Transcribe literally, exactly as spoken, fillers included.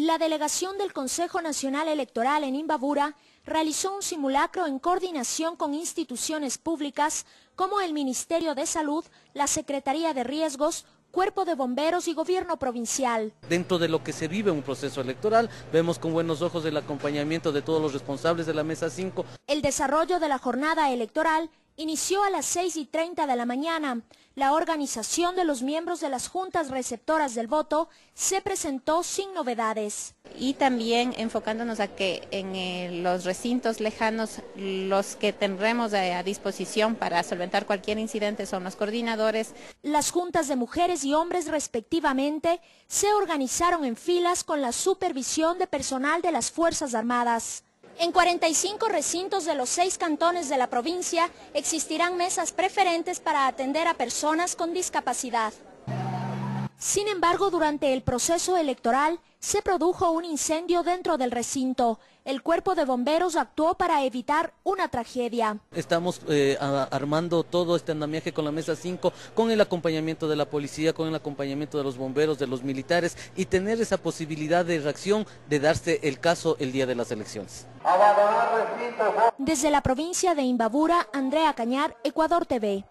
La delegación del Consejo Nacional Electoral en Imbabura realizó un simulacro en coordinación con instituciones públicas como el Ministerio de Salud, la Secretaría de Riesgos, Cuerpo de Bomberos y Gobierno Provincial. Dentro de lo que se vive en un proceso electoral, vemos con buenos ojos el acompañamiento de todos los responsables de la Mesa cinco. El desarrollo de la jornada electoral inició a las seis y treinta de la mañana. La organización de los miembros de las juntas receptoras del voto se presentó sin novedades. Y también enfocándonos a que en eh, los recintos lejanos, los que tendremos a, a disposición para solventar cualquier incidente son los coordinadores. Las juntas de mujeres y hombres respectivamente se organizaron en filas con la supervisión de personal de las Fuerzas Armadas. En cuarenta y cinco recintos de los seis cantones de la provincia existirán mesas preferentes para atender a personas con discapacidad. Sin embargo, durante el proceso electoral se produjo un incendio dentro del recinto. El cuerpo de bomberos actuó para evitar una tragedia. Estamos eh, armando todo este andamiaje con la Mesa cinco, con el acompañamiento de la policía, con el acompañamiento de los bomberos, de los militares, y tener esa posibilidad de reacción de darse el caso el día de las elecciones. Desde la provincia de Imbabura, Andrea Cañar, Ecuador T V.